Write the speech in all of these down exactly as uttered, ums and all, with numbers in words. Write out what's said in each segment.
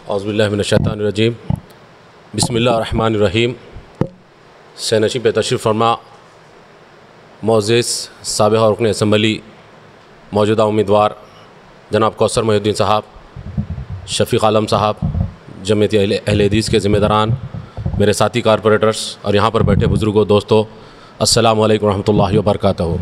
औज़ुबिल्लाहि मिनश्शैतानिर्रजीम बिस्मिल्लाहिर्रहमानिर्रहीम। सैनशी पे तशरीफ़ फरमा मोअज़्ज़िज़ साबिक़ रुकन असम्बली मौजूदा उम्मीदवार जनाब कौसर मोहिउद्दीन साहब, शफ़ीक़ आलम साहब, जमीयत अहले हदीस के ज़िम्मेदारान, मेरे साथी कारपोरेटर्स और यहाँ पर बैठे बुज़ुर्गों, दोस्तों, अस्सलामु अलैकुम रहमतुल्लाहि व बरकातहू।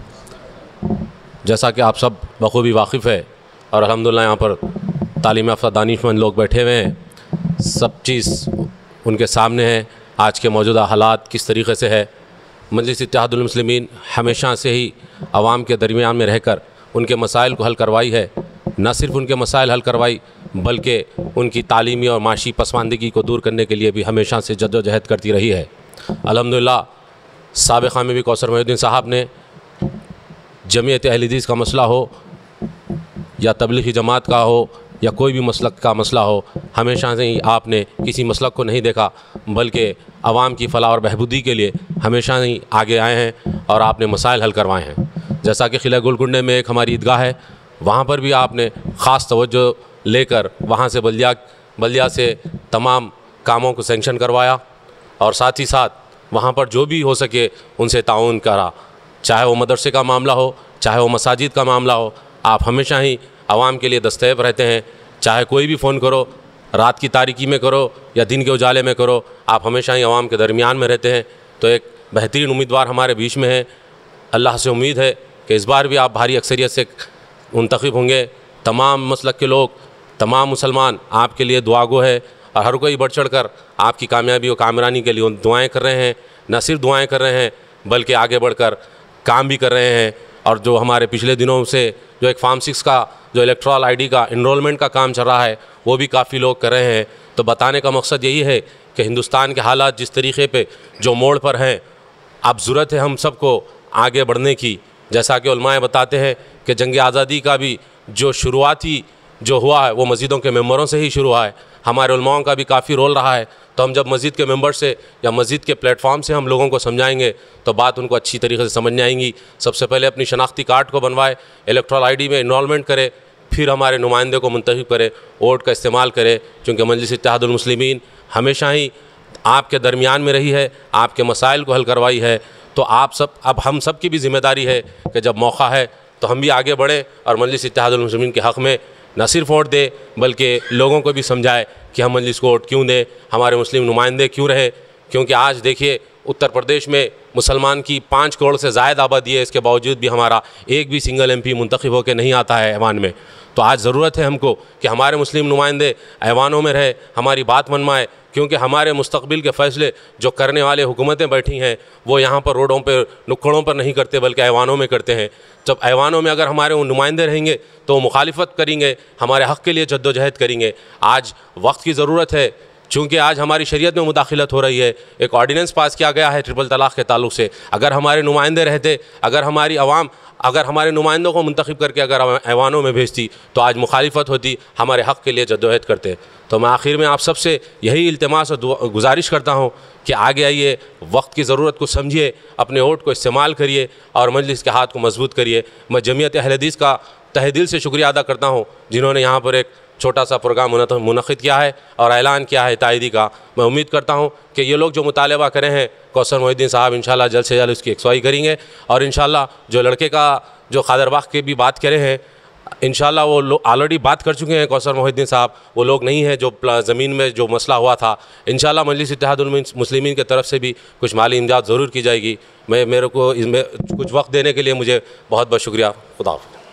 जैसा कि आप सब बख़ूबी वाकिफ़ है और अल्हम्दुलिल्लाह यहाँ पर तालीम याफ़्ता दानिशमंद लोग बैठे हुए हैं, सब चीज़ उनके सामने है। आज के मौजूदा हालात किस तरीक़े से है। मजलिस इत्तेहादुल मुस्लिमीन हमेशा से ही आवाम के दरमियान में रहकर उनके मसाइल को हल करवाई है। न सिर्फ़ उनके मसाइल हल करवाई बल्कि उनकी तालीमी और माशी पसमानदगी को दूर करने के लिए भी हमेशा से जद्दोजहद करती रही है। अल्हम्दुलिल्लाह साबिक़ा में भी कौसर मोहिउद्दीन साहब ने जमीयत अहले हदीस का मसला हो या तबलीगी जमात का हो या कोई भी मसलक का मसला हो, हमेशा से ही आपने किसी मसलक को नहीं देखा बल्कि आवाम की फ़लाह और बहबूदी के लिए हमेशा ही आगे आए हैं और आपने मसाइल हल करवाए हैं। जैसा कि किला गोलकुंडे में एक हमारी ईदगाह है, वहाँ पर भी आपने ख़ास तवज्जो लेकर वहाँ से बल्दिया बल्दिया से तमाम कामों को सेंक्शन करवाया और साथ ही साथ वहाँ पर जो भी हो सके उनसे ताउन करा। चाहे वो मदरसे का मामला हो, चाहे वो मसाजिद का मामला हो, आप हमेशा ही आवाम के लिए दस्तैब रहते हैं। चाहे कोई भी फ़ोन करो, रात की तारीकी में करो या दिन के उजाले में करो, आप हमेशा ही आवाम के दरमियान में रहते हैं। तो एक बेहतरीन उम्मीदवार हमारे बीच में है। अल्लाह से उम्मीद है कि इस बार भी आप भारी अक्सरियत से मुंतखब होंगे। तमाम मसलक के लोग, तमाम मुसलमान आपके लिए दुआगो है और हर कोई बढ़ चढ़ कर आपकी कामयाबी और कामरानी के लिए दुआएँ कर रहे हैं। न सिर्फ दुआएँ कर रहे हैं बल्कि आगे बढ़कर काम भी कर रहे हैं। और जो हमारे पिछले दिनों से जो एक फार्म सिक्स का जो इलेक्ट्रल आईडी का इनरोलमेंट का काम चल रहा है वो भी काफ़ी लोग कर रहे हैं। तो बताने का मकसद यही है कि हिंदुस्तान के हालात जिस तरीके पे जो मोड़ पर हैं, अब ज़रूरत है हम सबको आगे बढ़ने की। जैसा कि उलमाए बताते हैं कि जंग आज़ादी का भी जो शुरुआती जो हुआ है वो मस्जिदों के मेंबरों से ही शुरू हुआ है। हमारे उलमाओं का भी काफ़ी रोल रहा है। तो हम जब मस्जिद के मेंबर से या मस्जिद के प्लेटफॉर्म से हम लोगों को समझाएंगे तो बात उनको अच्छी तरीके से समझ में आएंगी। सबसे पहले अपनी शनाख्ती कार्ड को बनवाए, इलेक्ट्रल आईडी में इनरोलमेंट करे, फिर हमारे नुमाइंदे को मुंतखब करे, वोट का इस्तेमाल करे। क्योंकि मजलिस इत्तेहादुल मुस्लिमीन हमेशा ही आपके दरमियान में रही है, आपके मसाइल को हल करवाई है। तो आप सब, अब हम सब की भी जिम्मेदारी है कि जब मौका है तो हम भी आगे बढ़ें और मजलिस इत्तेहादुल मुस्लिमीन के हक़ में न सिर्फ वोट दे बल्कि लोगों को भी समझाए कि हम मजलिस को वोट क्यों दें, हमारे मुस्लिम नुमाइंदे क्यों रहे। क्योंकि आज देखिए उत्तर प्रदेश में मुसलमान की पाँच करोड़ से ज़ायद आबादी है, इसके बावजूद भी हमारा एक भी सिंगल एम पी मुंतखब होकर नहीं आता है ऐवान में। तो आज ज़रूरत है हमको कि हमारे मुस्लिम नुमाइंदे ऐवानों में रहे, हमारी बात मनवाए। क्योंकि हमारे मुस्तकबिल के फ़ैसले जो करने वाले हुकूमतें बैठी हैं वो यहाँ पर रोडों पर नुक्कड़ों पर नहीं करते बल्कि ऐवानों में करते हैं। जब ऐवानों में अगर हमारे वो नुमाइंदे रहेंगे तो मुखालिफत करेंगे, हमारे हक़ के लिए जद्दोजहद करेंगे। आज वक्त की ज़रूरत है, चूँकि आज हमारी शरीयत में मुदाखिलत हो रही है। एक ऑर्डिनेंस पास किया गया है ट्रिपल तलाक़ के ताल्लुक़ से। अगर हमारे नुमाइंदे रहते, अगर हमारी आवाम अगर हमारे नुमाइंदों को मुंतखब करके अगर ऐवानों में भेजती तो आज मुखालिफत होती, हमारे हक़ के लिए जद्दोजहद करते। तो मैं आखिर में आप सब से यही इल्तिमास और गुजारिश करता हूँ कि आगे आइए, वक्त की ज़रूरत को समझिए, अपने वोट को इस्तेमाल करिए और मजलिस के हाथ को मजबूत करिए। मैं जमीयत अहले हदीस का तहे दिल से शुक्रिया अदा करता हूँ जिन्होंने यहाँ पर एक छोटा सा प्रोग्राम मुनक़्क़िद किया है और ऐलान किया है तायदी का। मैं उम्मीद करता हूँ कि ये लोग जो मुतालबा करें हैं कौसर मोहिउद्दीन साहब इंशाल्लाह जल्द से जल्द उसकी यकसुआई करेंगे। और इंशाल्लाह जो लड़के का जो क़ादरबाग़ के भी बात करें हैं, इंशाल्लाह वो लोग ऑलरेडी बात कर चुके हैं कौसर मोहिउद्दीन साहब। वो लोग नहीं है जो ज़मीन में जो मसला हुआ था। इंशाल्लाह मजलिस इत्तेहादुल मुस्लिमीन की तरफ से भी कुछ माली इमदाद ज़रूर की जाएगी। मैं मेरे को इसमें कुछ वक्त देने के लिए मुझे बहुत बहुत शुक्रिया। खुदा हाफ़िज़।